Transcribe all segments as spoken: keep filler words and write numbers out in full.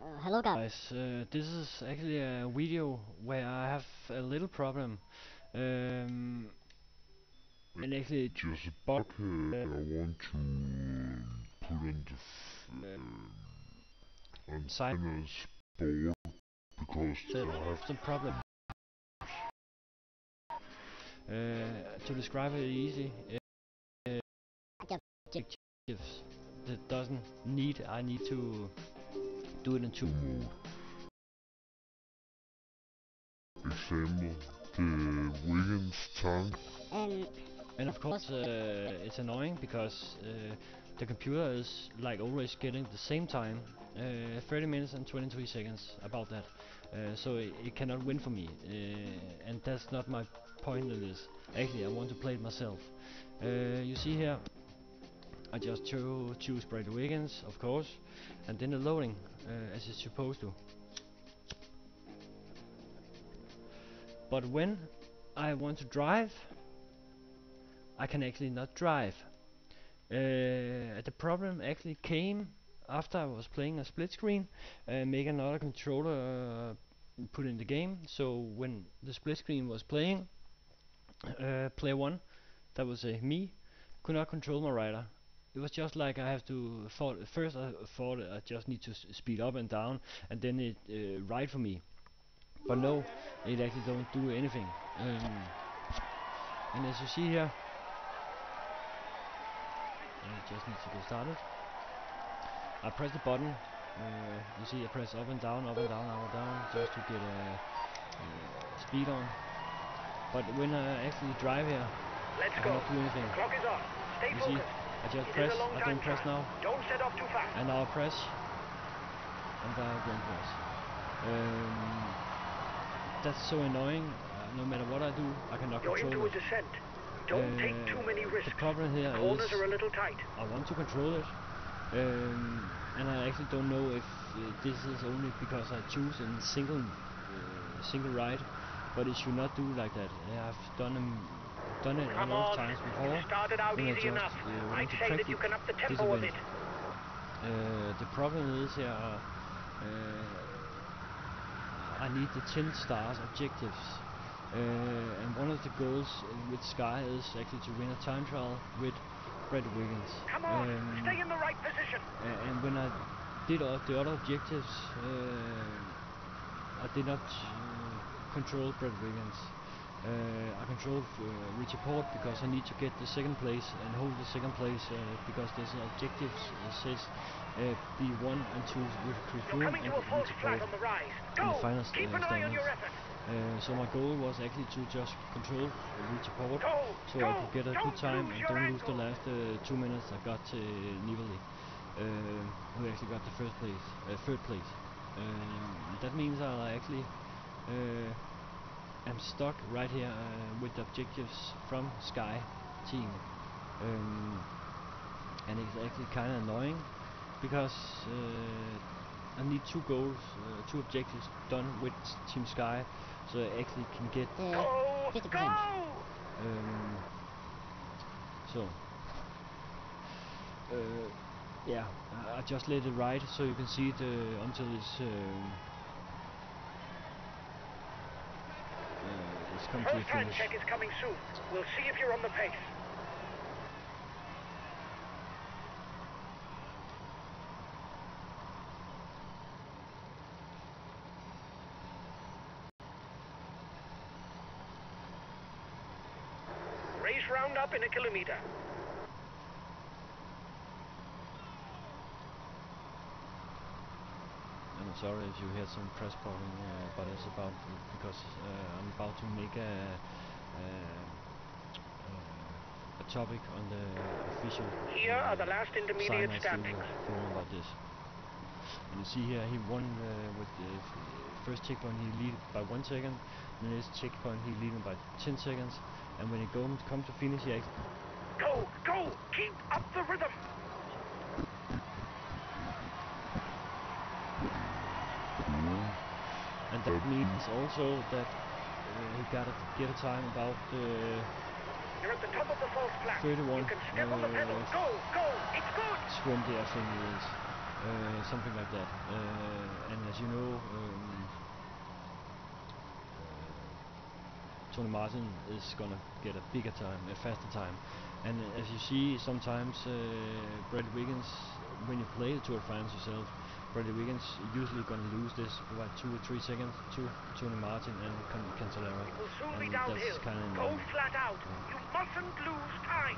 Uh, hello guys, uh, this is actually a video where I have a little problem. Um, and actually just a bug uh, I want to um, put on the f um, on Simon's board because so I have some problem. Uh, to describe it easy, uh, objectives that doesn't need I need to do it in two mode. Example, the Wiggins tank. Um, and of course, uh, it's annoying because uh, the computer is like always getting the same time, uh, thirty minutes and twenty-three seconds about that. Uh, so it, it cannot win for me, uh, and that's not my point in this. Actually, I want to play it myself. Uh, you see here, I just cho choose Brady Wiggins, of course, and then the loading, uh, as it's supposed to. But when I want to drive, I can actually not drive. Uh, the problem actually came after I was playing a split screen and make another controller uh, put in the game. So when the split screen was playing, uh, player one, that was uh, me, could not control my rider. It was just like I have to thought first I thought I just need to s speed up and down, and then it uh, ride for me. But no, it actually don't do anything. Um, and as you see here, it just needs to go started. I press the button. Uh, you see, I press up and down, up and down, up and down, just to get a uh, uh, speed on. But when I actually drive here, Let's I go. cannot do anything. The clock is on. Stay You focused. see, I just It press. is a long I time don't press trial. now, Don't set off too fast. and now I press, and I don't press. Um, that's so annoying. Uh, no matter what I do, I cannot You're control into it. a descent. Don't Uh, take too many risks. The problem here Corners is are a little tight. I want to control it, um, and I actually don't know if uh, this is only because I choose in single uh, single ride, but it should not do like that. Uh, I've done um, done it Come a lot on. of times before. You started out When I easy just enough. uh, I'd want to say that practice you can up the this tempo a event. bit. Uh, the problem is here. Uh, I need the ten stars objectives. Uh, and one of the goals uh, with Sky is actually to win a time trial with Brady Wiggins. Come on. Um, Stay in the right position. uh, and when I did all the other objectives, uh, I did not uh, control Brady Wiggins. Uh, I controlled uh, Richard Port because I need to get the second place and hold the second place uh, because there's an objective uh, says uh, be one and two with Chris You're Froome coming and to a false Richard flat Port on the rise. in Go. the final st Keep uh, an eye on standings. your effort. Uh, so my goal was actually to just control Richard Port Go. so Go. I could get a Don't good time lose and your don't lose the angle. last uh, two minutes I got uh, Nibali, uh, who actually got the first place, uh, third place. Um, that means I actually uh, am stuck right here uh, with the objectives from Sky team, um, and it's actually kind of annoying because uh, I need two goals, uh, two objectives done with Team Sky, so I actually can get the Go. fifty Go. percent. Um, so, uh, yeah, I I just let it ride so you can see it uh, until it's um, uh, it's come to a First time finish. check is coming soon. We'll see if you're on the pace. Race round up in a kilometer. And I'm sorry if you hear some press boarding, uh, but it's about because uh, I'm about to make a uh, uh, a topic on the official Here are the uh, last intermediate Cymax standings. forum about this. And you see here he won uh, with the f first checkpoint he lead by one second, and the next checkpoint he leading by ten seconds, and when he go come to finish he actually Go, go, keep up the rhythm. and that means also that uh, he gotta get a time about uh, You're at the top of the false flat. thirty-one, You can step on the pedal. uh, Go, go, it's good. twenty I think it is. uh, something like that. Uh, and as you know, um, Tony Martin is gonna get a bigger time, a faster time. And uh, as you see, sometimes uh, Bradley Wiggins, when you play the Tour de France yourself, Bradley Wiggins usually gonna lose this for like two or three seconds to Tony Martin and Can- Cancellara. It will soon be And downhill. that's kind of Go annoying. flat out. You mustn't lose time.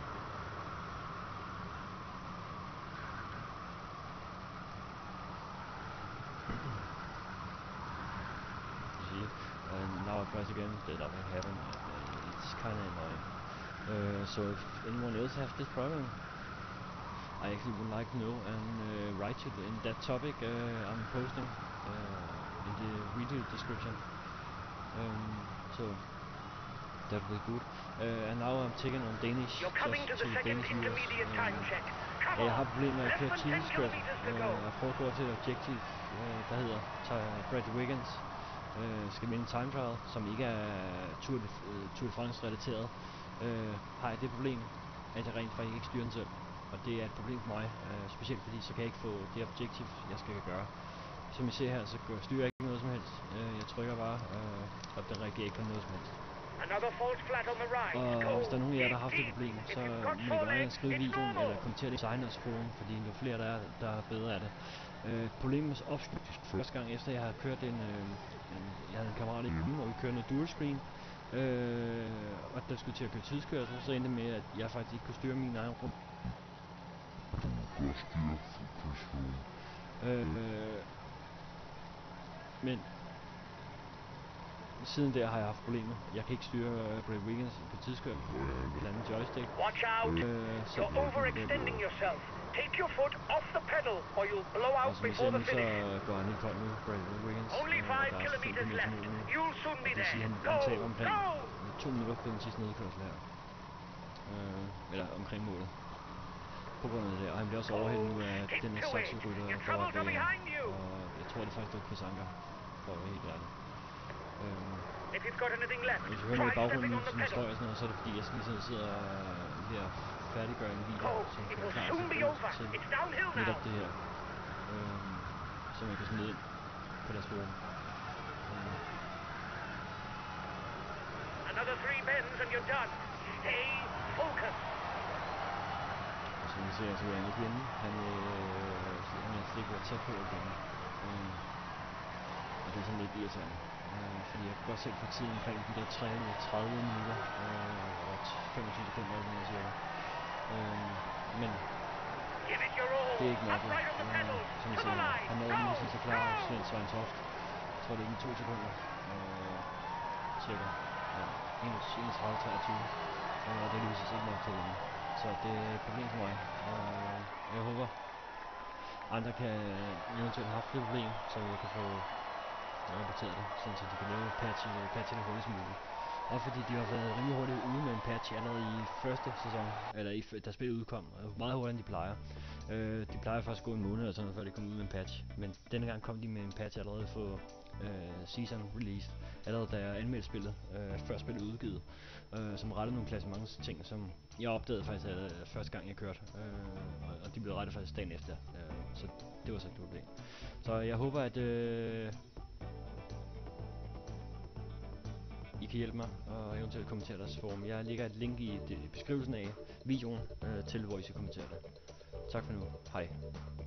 See, and now I press again, that nothing happened. Uh, it's kind of annoying. Uh, so if anyone else has this problem, I actually would like to know and uh, write it in that topic uh, I'm posting uh, in the video description. Um, so that would be good. Uh, and now I'm taking on Danish. You're coming to just the to second Danish viewers. intermediate time Um, check. Come Jeg har on. problemer med at Less køre than ten tidskørsel. kilometers to go. Uh, jeg prøver at gå til et objektiv, uh, der hedder uh, Bradley Wiggins. Uh, skal vinde time trial, som ikke er Tour de, uh, Tour de France relateret. Uh, har jeg det problem, at jeg rent faktisk ikke styrer den selv. Og det er et problem for mig, uh, specielt fordi så kan jeg ikke få det objektiv, jeg skal gøre. Som I ser her, så gør, styrer jeg ikke noget som helst. Uh, jeg trykker bare, uh, og den reagerer ikke på noget som helst. Another false flat on the right. Og Go. hvis der er nogen af jer, der har haft det Deep, problem, deep. så If you've got må I four gerne legs, skrive i it's videoen, normal. eller kommentere det i Designers Forum, fordi jo flere der er, der er bedre af det. Øh, problemet opstod første gang efter jeg havde kørt en, øh, en jeg havde en kammerat i hjemme, og vi kørte noget dual screen, øh, og der skulle til at køre tidskørsel, så endte det med, at jeg faktisk ikke kunne styre min egen rum. Øh, øh, men siden der har jeg haft problemer. Jeg kan ikke styre uh, Bradley Wiggins på tidskørsel på et andet joystick. Watch out. Øh, så You're overextending yourself. Take your foot off the pedal, or you'll blow og out som I before ser the nu, så finish. går han helt koldt nu, Bradley Wiggins. Only øh, five der er fem kilometers kilometer left. til mål nu. You'll soon Og be det vil sige, there. at han, han taber Go, omkring go. to minutter på den sidste nedkørsel her. Øh, eller omkring målet. På grund af det der. Og han bliver også overhældet nu af den her Saxo-rytter, der var bag ham. Og jeg tror det faktisk var Chris Anker, for at være helt ærlig. Øhm, If you've got anything left, Hvis du hører try noget i baggrunden stepping nu, on the som støj pedal. og sådan noget, så er det fordi, jeg skal ligesom sidde og ved at færdiggøre en video, Go. som It kan will klar soon be til, over. til It's downhill now. netop det her, øhm, som jeg kan smide ind på deres forum. Øhm, Another three bends and you're done. Stay focused. og som I ser, så er han ikke inde. Han, øh, han er slet ikke ved at tage på igen. Øhm, og det er sådan lidt irriterende. Uh, fordi jeg kan godt selv få tiden omkring de der tredive minutter uh, og femogtyve sekunder eller noget cirka. Uh, men Give it your all. det er ikke nok. Upright on the pedal. Uh, som I To ser the her. line. Han nåede Go, lige at sig klar go. Svend Svein Toft. Jeg tror det er ikke i to sekunder. Uh, cirka. Ja, enogtredive treogtyve. Uh, og det lyser sig ikke nok til den. Så det er et problem for mig. Uh, jeg håber andre kan eventuelt have haft det problem, så jeg kan få rapporteret det, sådan så de kan lave patch, patch det hurtigst muligt. Og fordi de har været rimelig hurtigt ude med en patch allerede i første sæson, eller i, da spillet udkom, meget hurtigere end de plejer. Øh, de plejer faktisk at gå en måned eller sådan noget, før de kommer ud med en patch. Men denne gang kom de med en patch allerede for øh, season release, allerede da jeg anmeldte spillet, øh, før spillet udgivet, øh, som rettede nogle klassements ting, som jeg opdagede faktisk øh, første gang jeg kørte, øh, og, og de blev rettet faktisk dagen efter, øh, så det var så et problem. Så jeg håber, at øh, I kan hjælpe mig og eventuelt kommentere deres forum. Jeg lægger et link i beskrivelsen af videoen øh, til, hvor I skal kommentere det. Tak for nu. Hej.